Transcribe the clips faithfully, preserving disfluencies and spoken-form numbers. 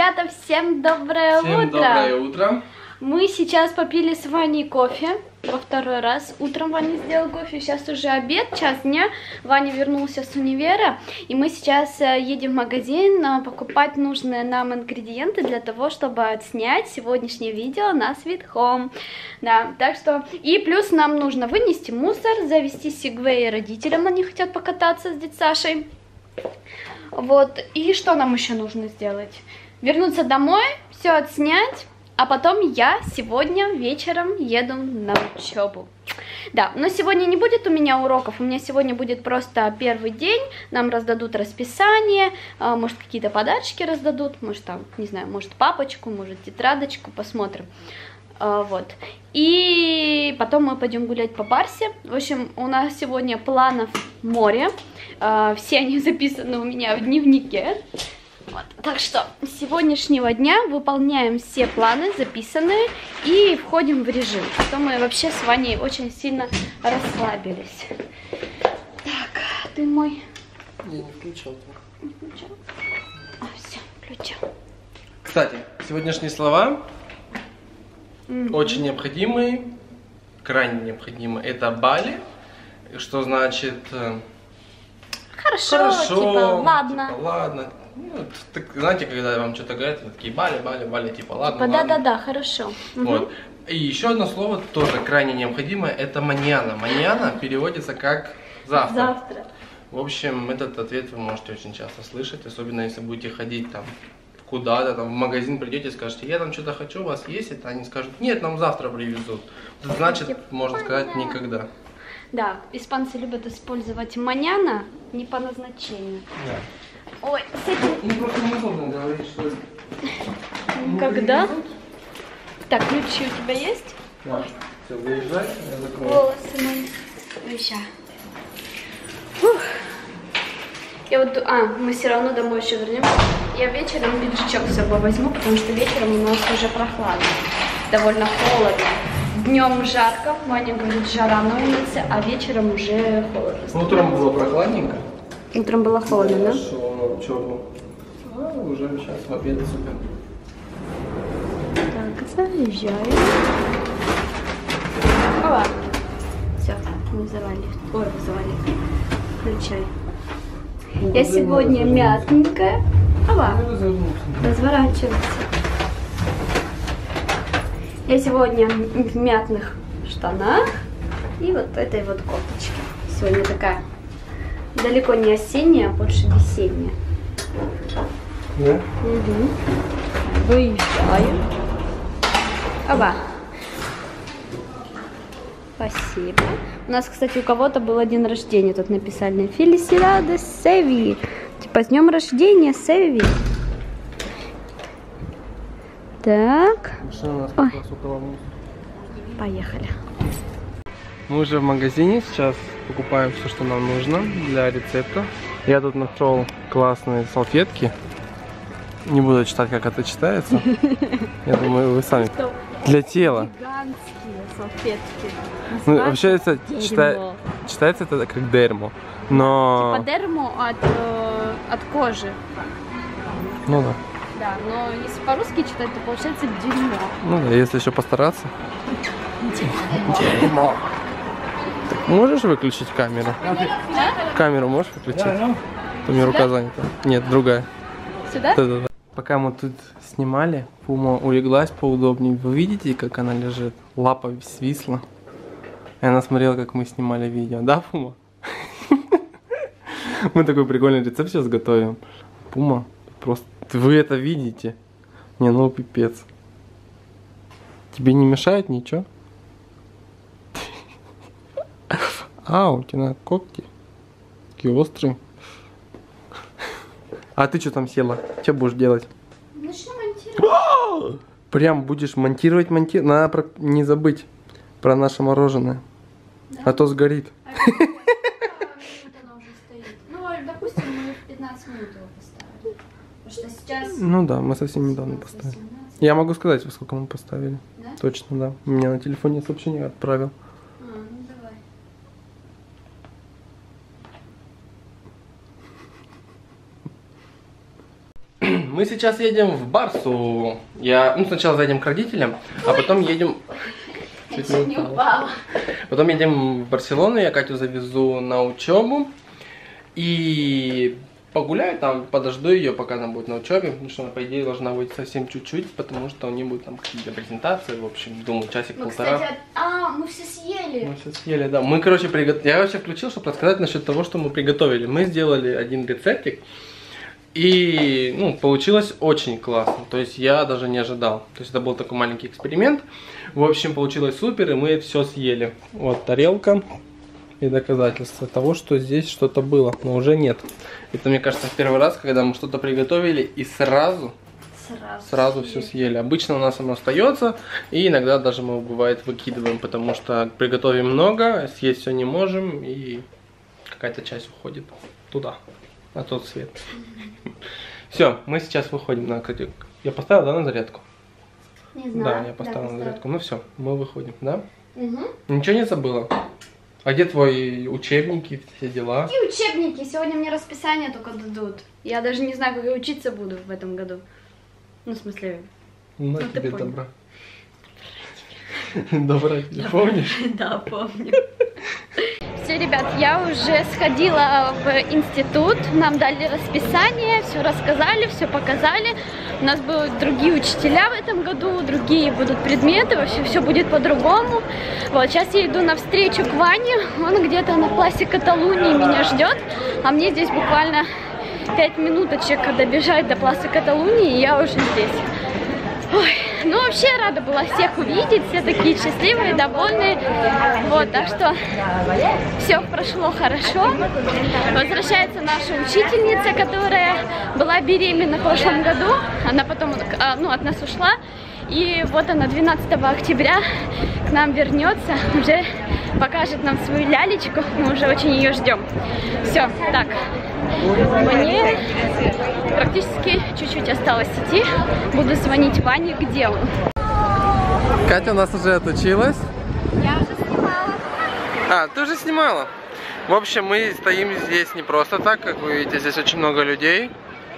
Ребята, всем доброе всем утро! Доброе утро! Мы сейчас попили с Ваней кофе во второй раз. Утром Ваня сделал кофе, сейчас уже обед, час дня. Ваня вернулся с универа, и мы сейчас едем в магазин покупать нужные нам ингредиенты для того, чтобы отснять сегодняшнее видео на Sweet Home. Да, так что... И плюс нам нужно вынести мусор, завести сегвей родителям, они хотят покататься с дядей Сашей. Вот, и что нам еще нужно сделать? Вернуться домой, все отснять. А потом я сегодня вечером еду на учебу. Да, но сегодня не будет у меня уроков, у меня сегодня будет просто первый день, нам раздадут расписание, может какие-то подарочки раздадут, может там, не знаю, может папочку, может тетрадочку, посмотрим. Вот. И потом мы пойдем гулять по Барсе. В общем, у нас сегодня планов море, все они записаны у меня в дневнике. Вот. Так что с сегодняшнего дня выполняем все планы записанные и входим в режим. А то мы вообще с Ваней очень сильно расслабились. Так, ты мой... Я не включал. Не включал? А, все, включил. Кстати, сегодняшние слова mm-hmm. очень необходимые, крайне необходимые. Это Бали, что значит... Хорошо, Хорошо, типа, ладно. Типа, ладно. Ну, так, знаете, когда вам что-то говорят, вы такие Бали, Бали, Бали, типа ладно, типа, ладно. да-да-да, хорошо. Вот. Угу. И еще одно слово тоже крайне необходимое, это маньяна. Маньяна переводится как завтра. Завтра. В общем, этот ответ вы можете очень часто слышать, особенно если будете ходить там куда-то, там в магазин придете и скажете, я там что-то хочу, у вас есть это? Они скажут, нет, нам завтра привезут. Это значит, можно сказать, никогда. Да, испанцы любят использовать маньяна не по назначению. Да. Ой, с этим... Им просто неудобно говорить, что... Когда? Так, ключи у тебя есть? Да. Все, выезжай, я закрою. Волосы мои. Выезжай. Фух. Я вот... А, мы все равно домой еще вернемся. Я вечером пиджачок с собой возьму, потому что вечером у нас уже прохладно. Довольно холодно. Днем жарко, Ваня говорит, жара на улице, а вечером уже холодно. Утром было прохладненько. Утром было холодно, да? Хорошо, черный. А уже сейчас в обед супер. Так, заезжаем. Ова. Все, вызывали. Ой, вызывали. Включай. Ну, я сегодня мятненькая. Ова. Разворачивайся. Я сегодня в мятных штанах и вот этой вот кофточке. Сегодня такая далеко не осенняя, а больше весенняя. Да? Угу. Выезжаем. Оба. Спасибо. У нас, кстати, у кого-то был день рождения. Тут написали Felicidades Sevi. Типа с днем рождения, Sevi. Так. Ой. Поехали. Мы уже в магазине, сейчас покупаем все, что нам нужно для рецепта. Я тут нашел классные салфетки. Не буду читать, как это читается. Я думаю, вы сами. Для тела. Гигантские салфетки. Ну, вообще это чита... читается это как дермо. Но... Типа дермо от, э, от кожи. Ну да. Да, но если по-русски читать, то получается дерьмо. Ну да, если еще постараться. Дерьмо. Так, можешь выключить камеру? Да? Камеру можешь выключить? У меня рука занята. Нет, другая. Сюда? Да-да-да. Пока мы тут снимали, Пума улеглась поудобнее. Вы видите, как она лежит? Лапа свисла. И она смотрела, как мы снимали видео. Да, Пума? Мы такой прикольный рецепт сейчас готовим. Пума, просто... Вы это видите? Не, ну пипец. Тебе не мешает ничего? А, у тебя когти. Такие острые. А ты что там села? Что будешь делать? Начну монтировать. Прям будешь монтировать, монтировать. Надо про... не забыть про наше мороженое. Да? А то сгорит. А вот оно уже стоит. Ну, допустим, мы в пятнадцать минут его поставили. Потому что сейчас... Ну да, мы совсем недавно поставили. Я могу сказать, во сколько мы поставили. Да? Точно, да. У меня на телефоне сообщение отправил. А, ну давай. мы сейчас едем в Барсу. Я, ну, сначала зайдем к родителям, а потом едем... Чуть не упала. Потом едем в Барселону, я Катю завезу на учебу. И погуляю там, подожду ее, пока она будет на учебе. Потому что она, по идее, должна быть совсем чуть-чуть, потому что у нее будет там какие-то презентации. В общем, думаю, часик-полтора. Кстати, а, мы все съели. Мы все съели, да. Мы, короче, приготовили. Я вообще включил, чтобы рассказать насчет того, что мы приготовили. Мы сделали один рецептик. И, ну, получилось очень классно. То есть я даже не ожидал. То есть это был такой маленький эксперимент. В общем, получилось супер, и мы все съели. Вот тарелка и доказательство того, что здесь что-то было, но уже нет. Это, мне кажется, в первый раз, когда мы что-то приготовили и сразу, сразу, сразу все съели. Обычно у нас оно остается, и иногда даже мы, бывает, выкидываем, потому что приготовим много, съесть все не можем, и какая-то часть уходит туда, на тот свет. Все, мы сейчас выходим на, кстати, я поставил, да, на зарядку? Не знаю. Да, я поставил да, на зарядку. Ну все, мы выходим, да? Угу. Ничего не забыла? А где твои учебники, все дела? Какие учебники? Сегодня мне расписание только дадут. Я даже не знаю, как я учиться буду в этом году. Ну, в смысле... Ну, тебе добра. Добра, ты помнишь? Да, помню. Все, ребят, я уже сходила в институт, нам дали расписание, все рассказали, все показали. У нас будут другие учителя в этом году, другие будут предметы, вообще все будет по-другому. Вот, сейчас я иду навстречу к Ване, он где-то на пласе Каталунии меня ждет, а мне здесь буквально пять минуточек добежать до пласа Каталунии, и я уже здесь. Ой, ну вообще рада была всех увидеть, все такие счастливые, довольные. Вот, так что все прошло хорошо. Возвращается наша учительница, которая была беременна в прошлом году. Она потом, ну, от нас ушла. И вот она двенадцатого октября к нам вернется, уже покажет нам свою лялечку. Мы уже очень ее ждем. Все, так. Мне практически чуть-чуть осталось идти. Буду звонить Ване, где он. Катя у нас уже отучилась. Я уже снимала. А, ты уже снимала? В общем, мы стоим здесь не просто так, как вы видите, здесь очень много людей.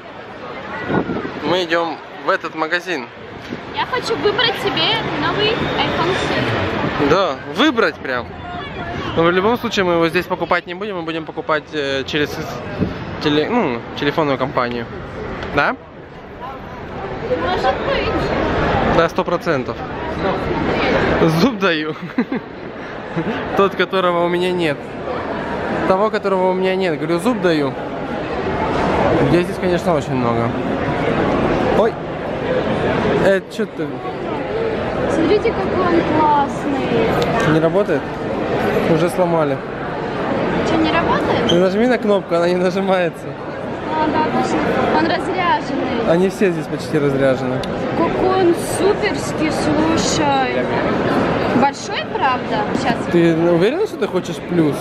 Мы идем в этот магазин. Я хочу выбрать себе новый айфон семь. Да, выбрать прям. Но в любом случае мы его здесь покупать не будем, мы будем покупать э, через теле, ну, телефонную компанию. Да? Может быть. Да, сто процентов. Зуб даю. Тот, которого у меня нет. Того, которого у меня нет. Говорю, зуб даю. Людей здесь, конечно, очень много. Ой. Это что ты? Смотрите, какой он классный. Не работает? Уже сломали. Что, не работает? Ты нажми на кнопку, она не нажимается. А, да, точно. Он разряженный. Они все здесь почти разряжены. Какой он суперский, слушай. Большой, правда? Сейчас. Ты уверена, что ты хочешь плюс?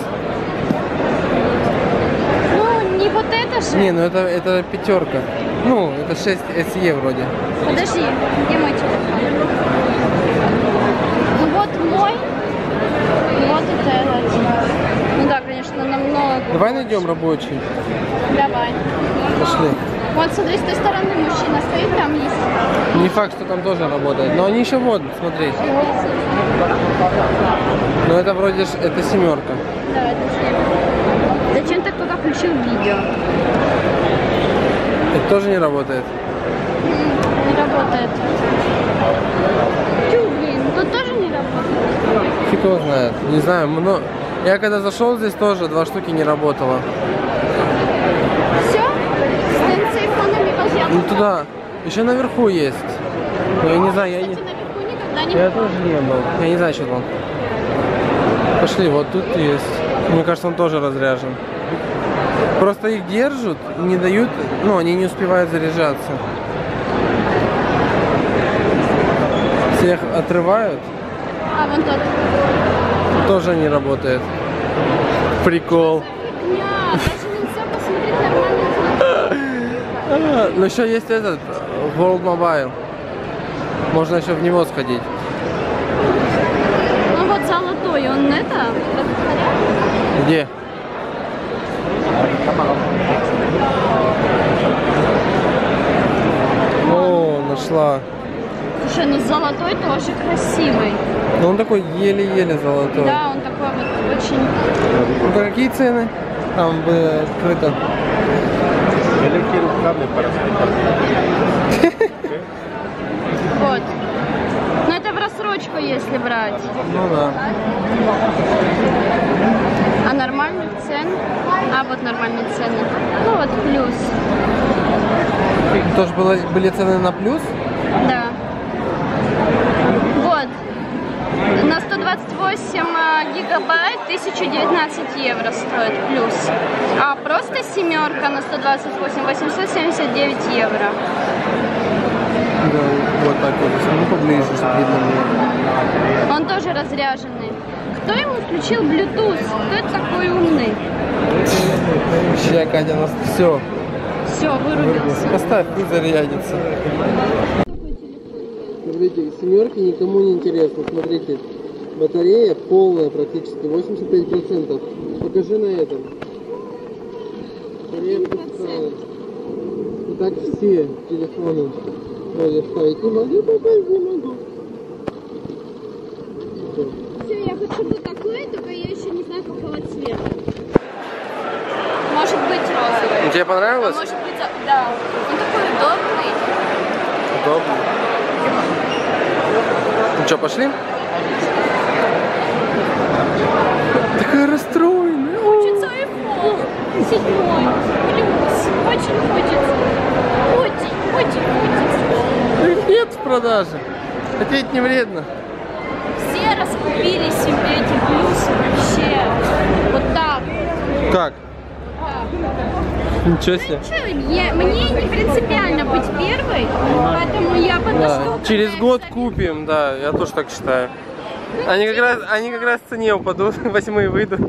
Ну, не вот это же. Не, ну это, это пятерка. Ну, это шесть эс и вроде. Подожди, где мой телефон? Ну вот мой. Вот это этот. Ну да, конечно, намного. Давай найдем рабочий. Давай. Пошли. Вот, смотри, с той стороны мужчина стоит, там есть. Не факт, что там тоже работает. Но они еще вот, смотри. Но это вроде ж, это семерка. Да, это семерка. Зачем-то кто-то включил видео. Это тоже не работает. Не работает. Чё, блин, тут тоже не работает. Фиг его знает. Не знаю, но я когда зашел здесь тоже два штуки не работало. Все? С телефонами позже. Ну туда. Еще наверху есть. Но я не знаю, я не. Кстати, наверху никогда не Я было. тоже не был. Я не знаю, что там. Пошли, вот тут есть. Мне кажется, он тоже разряжен. Просто их держат, не дают, ну, они не успевают заряжаться. Всех отрывают. А, вон тот. Тоже не работает. Прикол. Фигня, даже нельзя посмотреть нормально. А, но еще есть этот, World Mobile. Можно еще в него сходить. Ну вот золотой, он это, Где? Но он такой еле-еле золотой. Да, он такой вот очень... Ну, какие цены? Там бы открыто. Вот. Но это в рассрочку, если брать. Ну да. А нормальных цен? А вот нормальные цены. Ну вот плюс. Тоже было, были цены на плюс? Да. Вот. На сто двадцать восемь гигабайт тысяча девятнадцать евро стоит плюс. А просто семерка на сто двадцать восемь восемьсот семьдесят девять евро. Да, вот так вот. Ну, поближе, чтобы видно было. Он тоже разряженный. Кто ему включил Bluetooth? Кто это такой умный? Вообще, Катя, у нас все. Все, вырубился. Поставь, пусть зарядится. Смотрите, семерки никому не интересно. Смотрите, батарея полная практически, восемьдесят пять процентов. Покажи на этом. Батарея пустая. И так все телефоны вроде ставить не могу, попасть не могу. Все, я хочу вот такой, только я еще не знаю какого цвета. Может быть розовый. Тебе понравилось? А может быть, да. Он такой удобный. Удобно. Ну что, пошли? Такая расстроенная. Хочется айфон. Седьмой. Плюс. Очень хочется. Очень, очень хочется. Их нет в продаже. Хотеть не вредно. Все раскупили себе эти плюсы вообще. Вот так. Как? Ничего себе. Что, я, мне не принципиально быть первой, поэтому я подожду. Да. Через год купим, да, я тоже так считаю. Они как раз, они как раз в цене упадут, восьмые выйдут.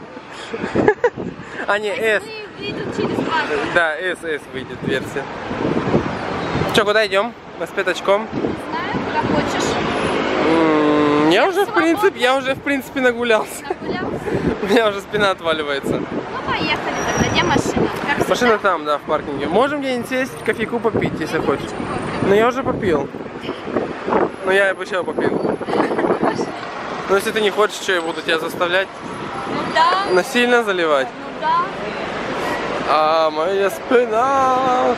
А не, S. Выйдут через два года. Да, S, S выйдет версия. Че, куда идем? Мы с пятачком. Знаю, куда хочешь. М-м, я уже в принципе, я уже в принципе нагулялся. Нагулялся? У меня уже спина отваливается. Ну поехали тогда, где машина? Как Машина всегда? там, да, в паркинге. Можем где-нибудь сесть, кофейку попить, если хочешь. Но я уже попил. Но я бы еще попил. Но если ты не хочешь, что я буду тебя заставлять? Ну да. Насильно заливать? Ну да. А моя спина.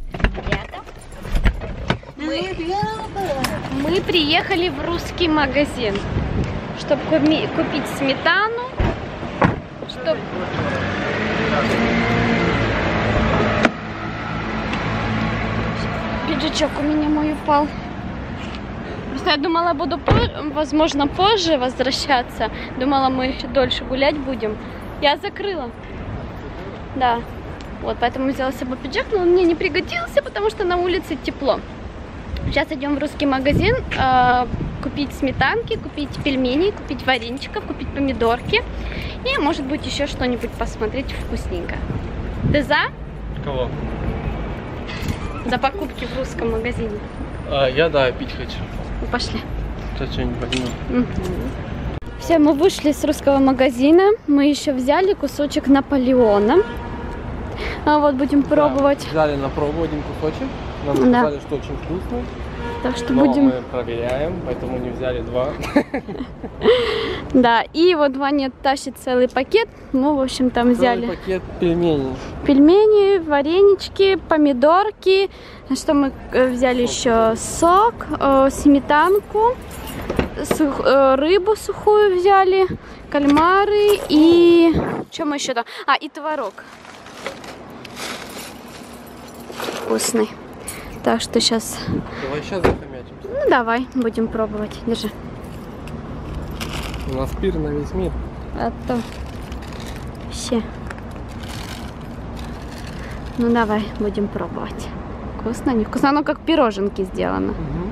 Мы, мы приехали в русский магазин, чтобы купить сметану, чтобы... Пиджачок у меня мой упал. Просто я думала, буду, возможно, позже возвращаться. Думала, мы еще дольше гулять будем. Я закрыла. Да. Вот, поэтому взяла с собой пиджак, но он мне не пригодился, потому что на улице тепло. Сейчас идем в русский магазин э, купить сметанки, купить пельмени, купить вареничков, купить помидорки. И, может быть, еще что-нибудь посмотреть вкусненькое. Ты за? Кого? За покупки в русском магазине. А, я, да, пить хочу. Ну, пошли. Сейчас что-нибудь возьму. Угу. Все, мы вышли с русского магазина. Мы еще взяли кусочек Наполеона. А вот будем пробовать. Да, взяли на пробу один кусочек. Нам Да. сказали, что очень вкусный. Так что Но будем... мы проверяем, поэтому не взяли два. Да, и вот Ваня тащит целый пакет. Мы, в общем, там взяли Целый пакет пельменей. пельмени, варенички, помидорки. Что мы взяли еще? Сок, э, сметанку, сух, э, рыбу сухую взяли, кальмары и... Что мы еще там? А, и творог. Вкусный. Так что сейчас... Давай сейчас захомячимся. Ну, давай, будем пробовать. Держи. У нас пир на весь мир. А то... Все. Ну, давай, будем пробовать. Вкусно, не вкусно? Оно как пироженки сделано. Угу.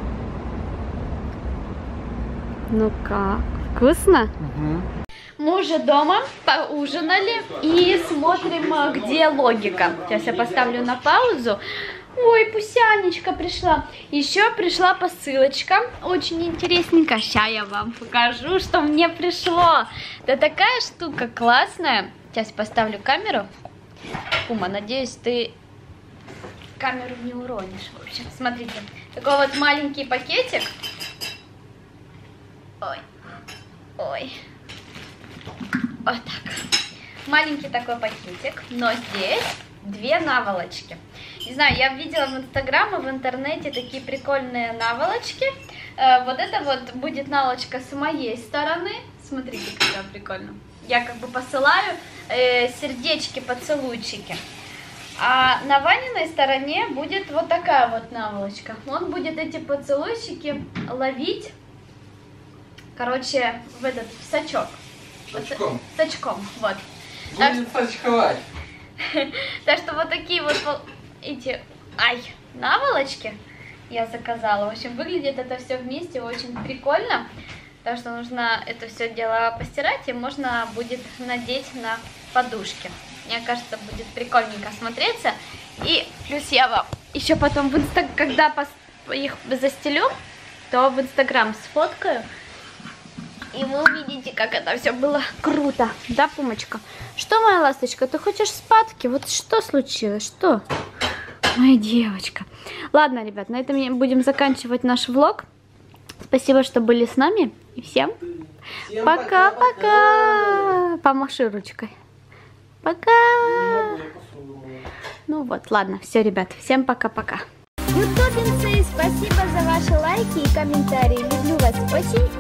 Ну как? Вкусно? Угу. Мы уже дома поужинали и смотрим, где логика. Сейчас я поставлю на паузу. Ой, Пусянечка пришла. Еще пришла посылочка. Очень интересненько. Сейчас я вам покажу, что мне пришло. Да такая штука классная. Сейчас поставлю камеру. Пума, надеюсь, ты камеру не уронишь. В общем, смотрите. Такой вот маленький пакетик. Ой, ой. Вот так. Маленький такой пакетик, но здесь две наволочки. Не знаю, я видела в инстаграм и в интернете такие прикольные наволочки. Э, вот это вот будет наволочка с моей стороны. Смотрите, какая прикольно. Я как бы посылаю э, сердечки, поцелуйчики. А на Ваниной стороне будет вот такая вот наволочка. Он будет эти поцелуйчики ловить, короче, в этот в сачок. Сачком. Сачком, вот. Будет сачковать. Так что вот такие вот эти, ай, наволочки я заказала. В общем, выглядит это все вместе очень прикольно. Так что нужно это все дело постирать, и можно будет надеть на подушки. Мне кажется, будет прикольненько смотреться. И плюс я вам еще потом, в инста... когда их застелю, то в инстаграм сфоткаю. И вы увидите, как это все было круто. Да, Пумочка? Что, моя ласточка, ты хочешь спадки? Вот что случилось? Что? Моя девочка. Ладно, ребят, на этом будем заканчивать наш влог. Спасибо, что были с нами. И всем пока-пока. Помаши ручкой. Пока. Ну вот, ладно, все, ребят, всем пока-пока. Ютубинцы, спасибо за ваши лайки и комментарии. Люблю вас очень